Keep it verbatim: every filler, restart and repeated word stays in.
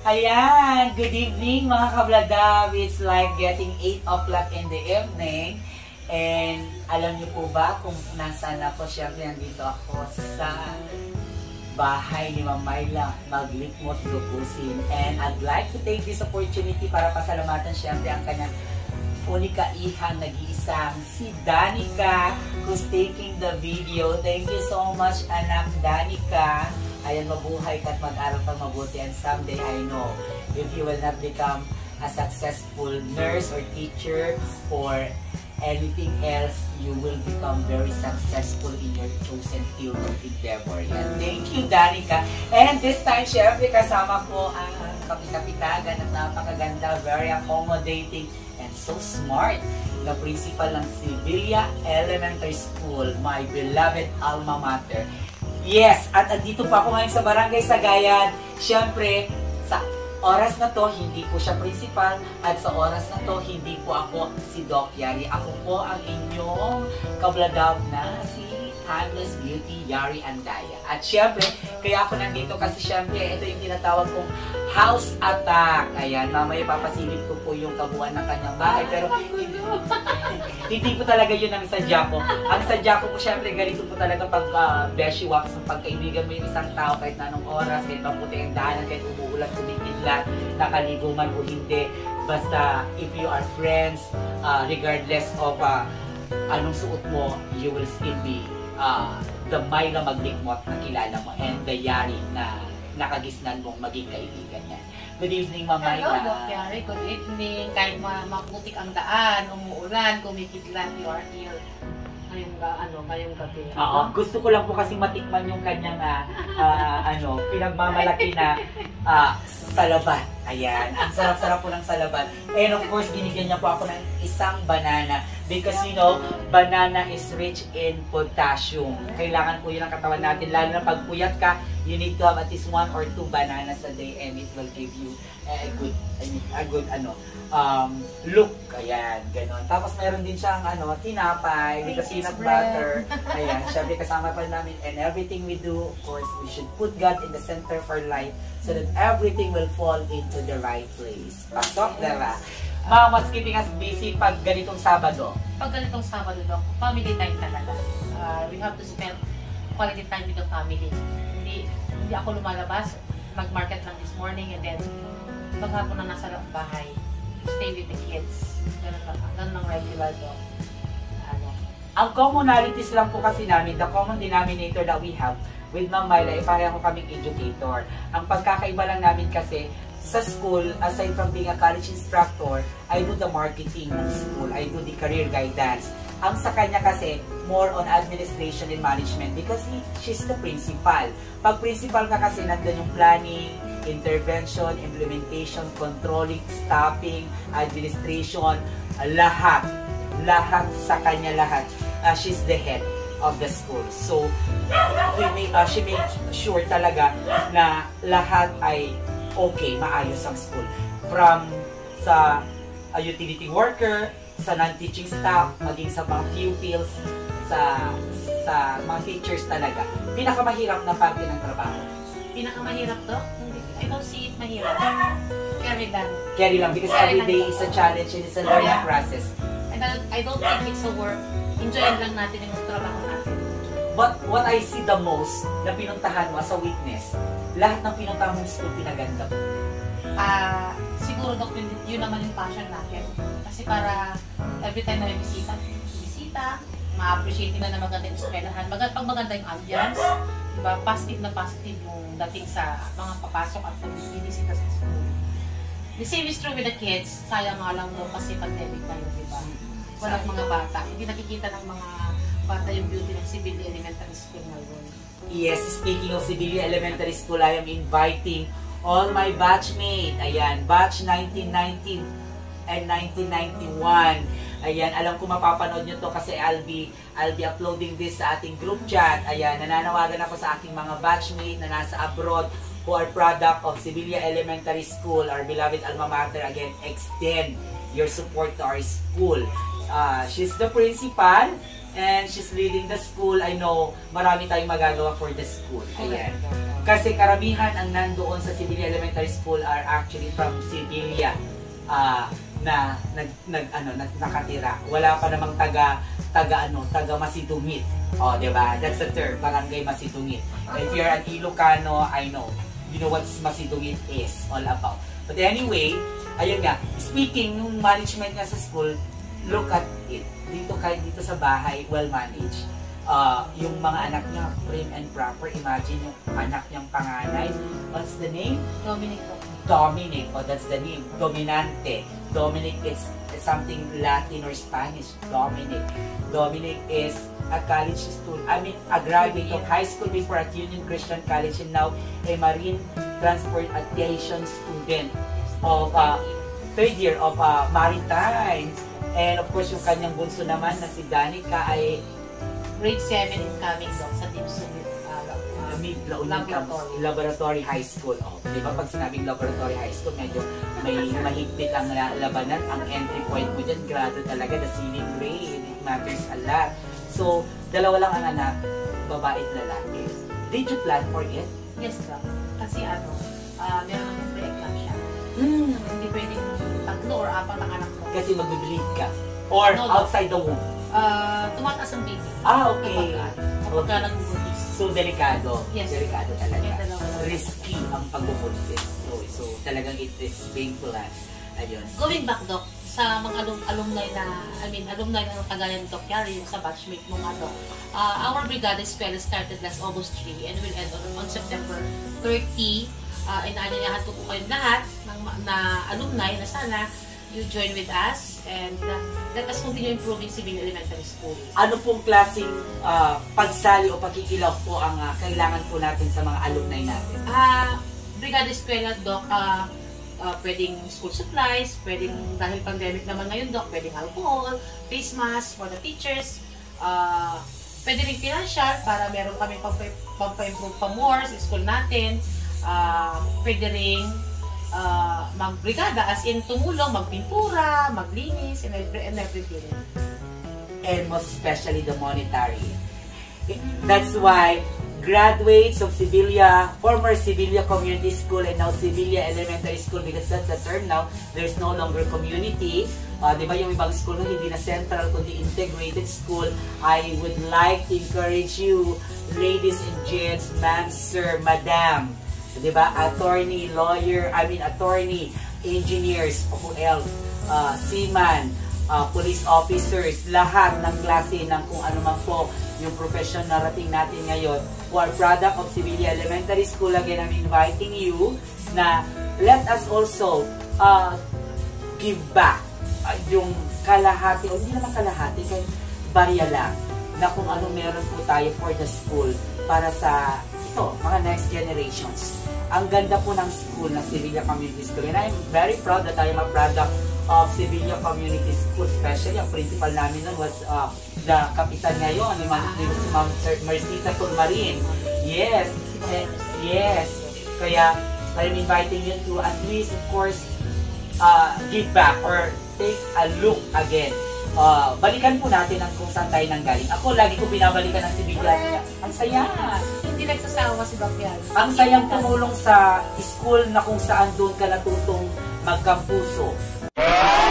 Ayan, good evening mga kabladaw. It's like getting eight o'clock in the evening. And alam niyo po ba kung nasaan ako? Siyempre, nandito ako sa bahay ni Myla, Maglicmot, Ducusin. And I'd like to take this opportunity para pasalamatan siyempre ang kanyang unika-ihang nag-iisang si Danica who's taking the video. Thank you so much, anak Danica. Ayan, mabuhay ka at mag-aral pang mabuti. And someday, I know, if you will not become a successful nurse or teacher or anything else, you will become very successful in your chosen field of endeavor. Yan. Thank you, Danica. And this time, syempre, kasama ko ang kapitapitagan at napakaganda, very accommodating, and so smart na principal ng Sevilla Elementary School, my beloved alma mater. Yes, at andito pa ako ngayon sa Barangay Sagayan. Siyempre, sa oras na to, hindi po siya principal. At sa oras na to, hindi po ako si Doc Yari. Ako po ang inyong kabladaw na si Timeless Beauty Yari Andaya. At siyempre, kaya ako nandito kasi siyempre, ito yung tinatawag kong house attack. Ayan, mamaya papasilip ko po yung kabuuan ng kanyang bahay. Pero hindi, hindi po talaga yun ang sadya ko. Ang sadya ko po siyempre, ganito po talaga pag uh, beshi wax, pagkaibigan mo yung isang tao kahit na anong oras, kahit maputi ang daanan, kahit umuulan, kumikidlat, nakaligo man o hindi. Basta, if you are friends, uh, regardless of uh, anong suot mo, you will still be Uh, the Myla Maglicmot na kilala mo and the Yari na nakagisnan mong maging kaibigan niya. Good evening, Ma'am Myla. Hello, Doc Yari. Good evening. Kahit ma maputik ang daan, umuulan, kumikidlat, you are here. Ngayong, ano, ngayong gabi. Oo, gusto ko lang po kasi matikman yung kanyang uh, uh, ano, pinagmamalaki na uh, salabat. Ayan, ang sarap-sarap po ng salabat. And of course, binigyan niya po ako ng isang banana. Because you know, banana is rich in potassium. Kailangan po yun ang katawan natin. Lalo na pag puyat ka, you need to have at least one or two bananas a day and it will give you a good, I mean, a good ano, um, look. Ayan, ganon. Tapos meron din siyang ano, tinapay with the peanut butter. Ayan, syempre kasama pa namin. And everything we do, of course, we should put God in the center of our life so that everything will fall into the right place. Pasok, diba? Ma'am, what's keeping us busy pag ganitong Sabado? Pag ganitong Sabado, Doc, family time talaga. Uh, we have to spend quality time with the family. Hindi, hindi ako lumalabas, mag-market lang this morning, and then paghapon na nasa bahay, stay with the kids. Ganun lang, ganun lang regular, Doc. Ano? Ang commonalities lang po kasi namin, the common denominator that we have with Ma'am Myla, eh, pareho kaming educator. Ang pagkakaiba lang namin kasi, sa school, aside from being a college instructor, I do the marketing ng school. I do the career guidance. Ang sa kanya kasi, more on administration and management because he, she's the principal. Pag principal ka kasi, nandun yung planning, intervention, implementation, controlling, staffing, administration, lahat. Lahat sa kanya lahat. Uh, she's the head of the school. So, we make, uh, she makes sure talaga na lahat ay okay, maayos ang school. From sa uh, utility worker, sa non-teaching staff, maging sa mga pupils, sa sa mga teachers talaga. Pinakamahirap na parte ng trabaho. Pinakamahirap to? I don't see it mahirap. Carry lang. Carry lang because every day is a challenge and it's a learning yeah. process. And I don't think it's a work. Enjoyin lang natin yung trabaho natin. But what I see the most na pinuntahan mo sa witness, lahat ng pinuntahan mong school pinaganda mo. Ah, uh, siguro Doc, yun, yun naman yung passion natin. Kasi para every time na may bisita, bisita, ma-appreciate nila na maganda yung eskwelahan. Maganda, pag maganda yung ambience, diba, positive na positive yung dating sa mga papasok at pagbibisita sa school. The same is true with the kids. Sayang nga lang daw kasi pandemic na yun, diba? Walang mga bata. Hindi nakikita ng mga bata yung beauty ng Sevilla Elementary School ngayon. Yes, speaking of Sevilla Elementary School, I am inviting all my batchmates. Ayan, batch nineteen ninety and nineteen ninety-one. Ayan, alam ko mapapanood nyo to kasi I'll be, I'll be uploading this sa ating group chat. Ayan, nananawagan ako sa aking mga batchmates na nasa abroad who are product of Sevilla Elementary School, our beloved alma mater. Again, extend your support to our school. Uh, she's the principal. And she's leading the school. I know marami tayong magagawa for the school. Ayan. Kasi karamihan ang nandoon sa Sevilla Elementary School are actually from Sevilla uh, na nag, nag ano nag, nakatira. Wala pa namang taga taga ano, taga Masidungit. Oh, 'di ba? That's the term, barangay Masidungit. If you're an Ilocano, I know. You know what Masidungit is all about. But anyway, ayun nga, speaking ng management niya sa school, look at it. Dito kahit dito sa bahay, well managed. Uh, yung mga anak niya, prim and proper. Imagine yung anak niyang panganay. What's the name? Dominic. Dominic. Oh, that's the name. Dominante. Dominic is, is something Latin or Spanish. Dominic. Dominic is a college student. I mean, a graduate of high school before at Union Christian College and now a marine transportation student of uh, third year of uh, maritime. And of course, yung kanyang bunso naman na si Danica ay grade seven incoming doc sa Ducusin uh, uh, laboratory. laboratory High School. Oh, di ba pag sinabing Laboratory High School, medyo may mahigpit ang labanan. Ang entry point mo dyan, grado talaga, the ceiling grade. It matters a lot. So, dalawa lang ang anak, babae at lalaki. Did you plan for it? Yes, doc. Kasi ano, uh, meron akong pre-exam siya. Hmm. Hindi pwedeng tatlo or apat ang anak ko. Kasi mag-bleed ka. Or no, outside the womb. Uh, tumataas ang baby. Ah, okay. Kapag ka nagbubuntis. So, delikado. Yes. Delikado talaga. Yeah, risky ang pagbubuntis. So, so, talagang it is painful. Ayun. Going back, Doc, sa mga alum alumni na, I mean, alumni na kagaya ni Doc Yari, yung sa batchmate mong ano, uh, our Brigada Eskwela started last August third and will end on, on September thirtieth. Uh, inaanyayahan ko po kayong lahat ng, na alumni na sana you join with us and uh, let us continue improving Sevilla Elementary School. Ano pong klaseng uh, pagsali o pagkikilaw po ang uh, kailangan po natin sa mga alumni natin? Ah, uh, Brigada Eskwela, Doc, uh, uh, pwedeng school supplies, pwedeng dahil pandemic naman ngayon, Doc, pwedeng alcohol, face mask for the teachers, uh, pwede rin financial para meron kami pampa-improve pa more sa school natin, uh, pwede rin Uh, magbrigada as in tumulong, magpintura, maglinis, and, every, and everything. And most especially the monetary. That's why graduates of Sevilla, former Sevilla Community School and now Sevilla Elementary School, because that's the term now, there's no longer community. Uh, di ba yung ibang school na hindi na central kundi integrated school. I would like to encourage you, ladies and gents, ma'am, sir, madam, diba? Attorney, lawyer, I mean attorney, engineers, who else? Uh, seaman, uh, police officers, lahat ng klase ng kung ano man po yung profession na rating natin ngayon who are product of Sevilla Elementary School. Again, I'm inviting you na let us also uh, give back uh, yung kalahati, o hindi naman kalahati, kaya barya lang na kung ano meron po tayo for the school para sa ito, mga next generations. Ang ganda po ng school na Sevilla Community School. And I'm very proud that I am a product of Sevilla Community School. Especially, ang principal namin nun was uh, the kapitan ngayon, ni Ma'am Marcita Tulmarin. Yes. Eh, yes. Kaya, I'm inviting you to at least, of course, uh, give back or take a look again. Uh, balikan po natin ang kung saan tayo nanggaling. Ako, lagi ko binabalikan ng Sevilla. Ang saya. Hindi nagsasawa si Bakyan. Ang sayang tumulong sa school na kung saan doon ka natutong magkampuso.